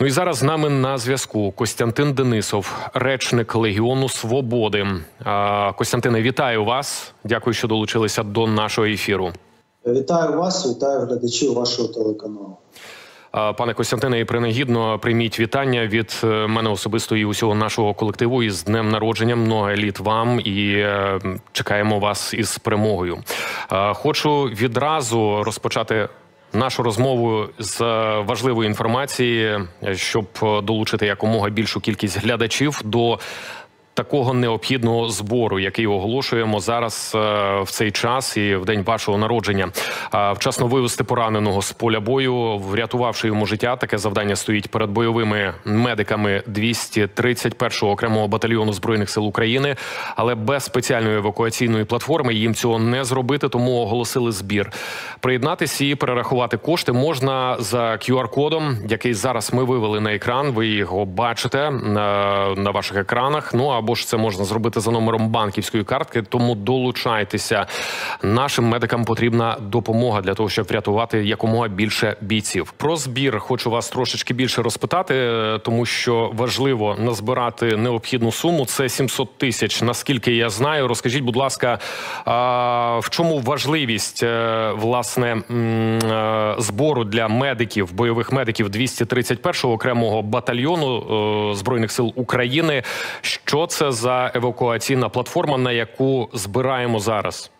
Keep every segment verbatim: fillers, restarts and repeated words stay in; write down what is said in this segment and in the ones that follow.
Ну і зараз з нами на зв'язку Костянтин Денисов, речник Легіону Свободи. Костянтине, вітаю вас. Дякую, що долучилися до нашого ефіру. Вітаю вас, вітаю глядачів вашого телеканалу. Пане Костянтине, і принагідно прийміть вітання від мене особисто і усього нашого колективу із днем народження. Много літ вам і чекаємо вас із перемогою. Хочу відразу розпочати нашу розмову з важливої інформації, щоб долучити якомога більшу кількість глядачів до такого необхідного збору, який оголошуємо зараз в цей час і в день вашого народження. Вчасно вивести пораненого з поля бою, врятувавши йому життя. Таке завдання стоїть перед бойовими медиками двісті тридцять першого окремого батальйону Збройних сил України. Але без спеціальної евакуаційної платформи їм цього не зробити, тому оголосили збір. Приєднатися і перерахувати кошти можна за кю ар-кодом, який зараз ми вивели на екран. Ви його бачите на, на ваших екранах. Ну, або ж це можна зробити за номером банківської картки, тому долучайтеся. Нашим медикам потрібна допомога для того, щоб врятувати якомога більше бійців. Про збір хочу вас трошечки більше розпитати, тому що важливо назбирати необхідну суму. Це сімсот тисяч, наскільки я знаю. Розкажіть, будь ласка, в чому важливість, власне, збору для медиків, бойових медиків двісті тридцять першого окремого батальйону Збройних сил України? Що це за евакуаційна платформа, на яку збираємо зараз?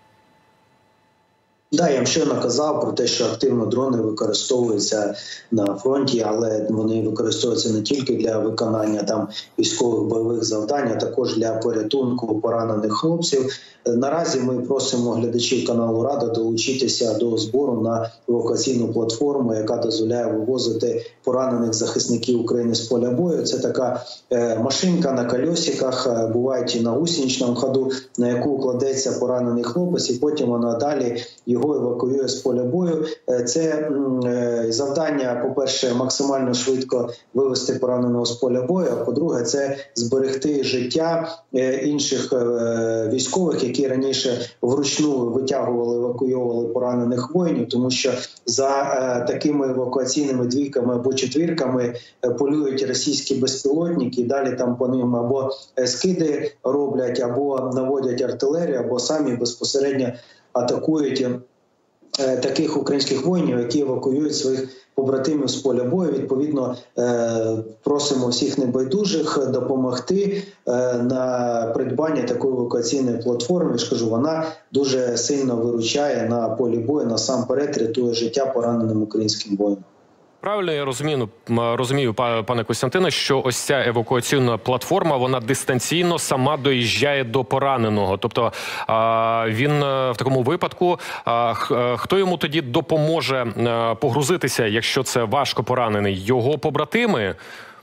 Да, я вам щойно казав про те, що активно дрони використовуються на фронті, але вони використовуються не тільки для виконання там військових бойових завдань, а також для порятунку поранених хлопців. Наразі ми просимо глядачів каналу Рада долучитися до збору на евакуаційну платформу, яка дозволяє вивозити поранених захисників України з поля бою. Це така е, машинка на колесиках, бувають і на гусеничному ходу, на яку кладеться поранений хлопець, і потім вона далі його евакуює з поля бою. Це е, завдання, по-перше, максимально швидко вивести пораненого з поля бою, а по-друге, це зберегти життя е, інших е, військових, які раніше вручну витягували, евакуйовували поранених воїнів, тому що за е, такими евакуаційними двійками або четвірками е, полюють російські безпілотники, і далі там по ним або скиди роблять, або наводять артилерію, або самі безпосередньо атакують е, таких українських воїнів, які евакуюють своїх побратимів з поля бою. Відповідно, просимо всіх небайдужих допомогти на придбання такої евакуаційної платформи. Я ж кажу, вона дуже сильно виручає на полі бою, насамперед рятує життя пораненим українським воїнам. Правильно я розумію, розумію, пане Костянтине, що ось ця евакуаційна платформа, вона дистанційно сама доїжджає до пораненого. Тобто він в такому випадку, хто йому тоді допоможе погрузитися, якщо це важко поранений? Його побратими?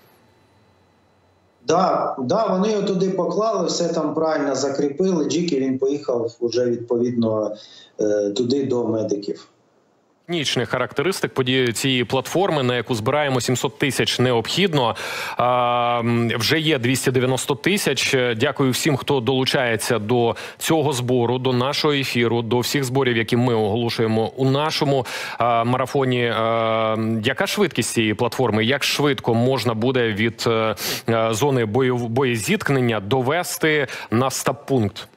Да, да, вони його туди поклали, все там правильно закріпили. Джіки, він поїхав вже відповідно туди до медиків. Технічних характеристик події цієї платформи, на яку збираємо сімсот тисяч, необхідно. А, вже є двісті дев'яносто тисяч. Дякую всім, хто долучається до цього збору, до нашого ефіру, до всіх зборів, які ми оголошуємо у нашому а, марафоні. А, яка швидкість цієї платформи? Як швидко можна буде від а, зони бою, боєзіткнення довести на стаб-пункт?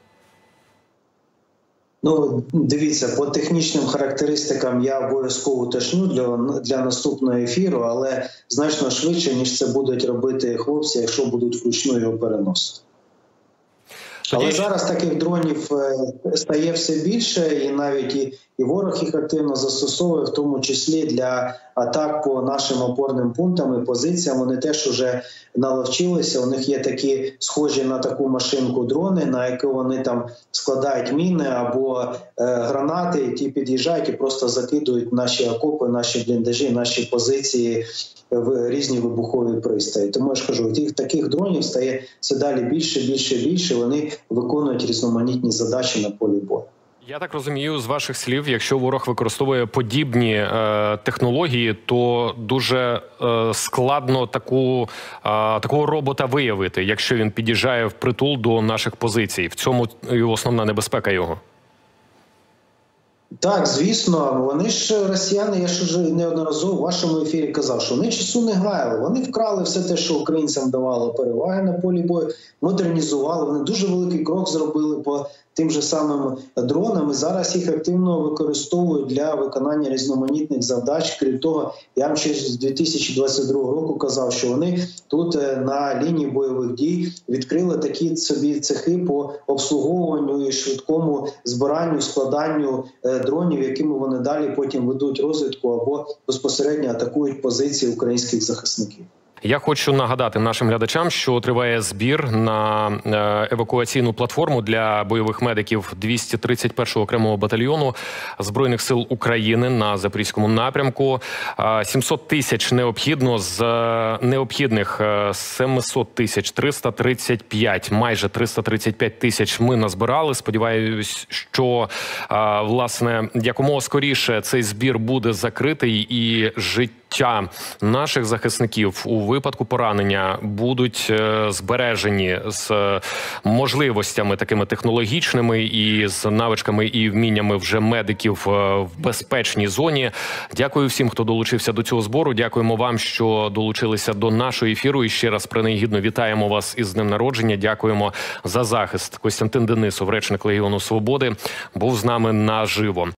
Ну, дивіться, по технічним характеристикам я обов'язково уточню для, для наступного ефіру, але значно швидше, ніж це будуть робити хлопці, якщо будуть вручну його переносити. Але Тоді... зараз таких дронів стає все більше, і навіть і, і ворог їх активно застосовує, в тому числі для атак по нашим опорним пунктам і позиціям. Вони теж вже наловчилися, у них є такі схожі на таку машинку дрони, на яку вони там складають міни або е, гранати, і ті під'їжджають і просто закидують наші окопи, наші бліндажі, наші позиції в різні вибухові пристрої. Тому я ж кажу, тих таких дронів стає все далі більше, більше, більше. Вони виконують різноманітні задачі на полі бою. Я так розумію з ваших слів, якщо ворог використовує подібні е, технології, то дуже е, складно таку, е, такого робота виявити, якщо він під'їжджає впритул до наших позицій. В цьому і основна небезпека його. Так, звісно, вони ж росіяни, я ж вже неодноразово в вашому ефірі казав, що вони часу не гаяли. Вони вкрали все те, що українцям давало переваги на полі бою, модернізували. Вони дуже великий крок зробили по тим же самим дронам. І зараз їх активно використовують для виконання різноманітних завдач. Крім того, я вам ще з дві тисячі двадцять другого року казав, що вони тут на лінії бойових дій відкрили такі собі цехи по обслуговуванню і швидкому збиранню, складанню дронів, якими вони далі потім ведуть розвідку або безпосередньо атакують позиції українських захисників. Я хочу нагадати нашим глядачам, що триває збір на евакуаційну платформу для бойових медиків двісті тридцять першого окремого батальйону Збройних сил України на Запорізькому напрямку. сімсот тисяч необхідно, з необхідних сімсот тисяч триста тридцять п'ять, майже триста тридцять п'ять тисяч ми назбирали. Сподіваюсь, що власне якомога скоріше цей збір буде закритий і життя наших захисників у випадку поранення будуть збережені з можливостями такими технологічними і з навичками і вміннями вже медиків в безпечній зоні. Дякую всім, хто долучився до цього збору. Дякуємо вам, що долучилися до нашого ефіру. І ще раз принагідно вітаємо вас із днем народження. Дякуємо за захист. Костянтин Денисов, речник Легіону Свободи, був з нами наживо.